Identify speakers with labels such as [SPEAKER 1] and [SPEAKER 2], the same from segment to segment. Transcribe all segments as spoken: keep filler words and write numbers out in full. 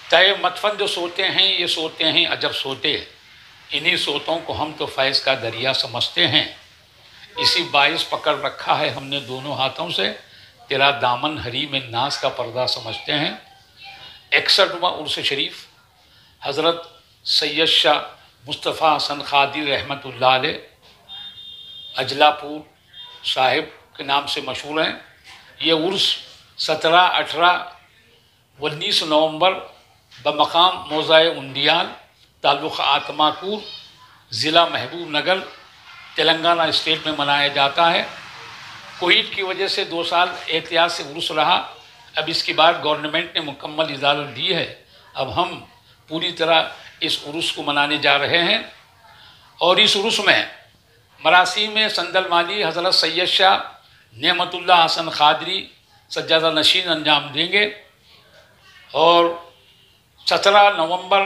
[SPEAKER 1] تئے مدفن جو سوتے ہیں یہ سوتے ہیں عجب سوتے، انہی سوتوں کو ہم تو فیض کا دریا سمجھتے ہیں، اسی باعث پکڑ رکھا ہے ہم نے دونوں ہاتھوں سے، تیرا دامن حریم ناز کا پردہ سمجھتے ہیں۔ اکسٹھواں عرس شریف حضرت سید شاہ مصطفیٰ حسن قادری رحمۃ اللہ علیہ اجلا پور صاحب کے نام سے مشہور ہیں۔ یہ عرس سترہ اٹھارہ انیس نومبر بمقام موضع اندیال تعلق آتماکور ضلع محبوب نگر تلنگانہ اسٹیٹ میں منایا جاتا ہے۔ کووڈ کی وجہ سے دو سال احتیاط سے عرس رہا، اب اس کے بعد گورنمنٹ نے مکمل اجازت دی ہے، اب ہم پوری طرح اس عرس کو منانے جا رہے ہیں۔ اور اس عرس میں مراسیم میں سندل مالی حضرت سید شاہ نعمت اللہ حسن قادری سجادہ نشین انجام دیں گے، اور سترہ نومبر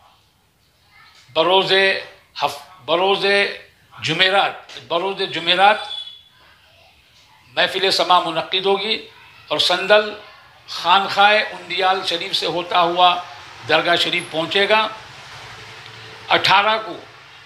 [SPEAKER 1] بروز ہف بروز جمعرات بروز جمعرات محفل سما منعقد ہوگی، اور سندل خانقاہ اندیال شریف سے ہوتا ہوا درگاہ شریف پہنچے گا۔ اٹھارہ کو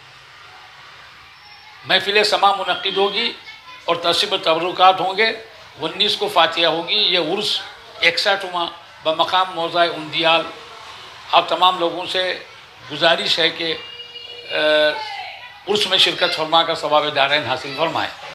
[SPEAKER 1] محفل سما منعقد ہوگی اور تقسیم تبرکات ہوں گے، انیس کو فاتحہ ہوگی۔ یہ عرس اکسٹھواں بمقام موضع اندیال۔ آپ تمام لوگوں سے گزارش ہے کہ عرس میں شرکت فرما کر ثواب دارین حاصل فرمائیں۔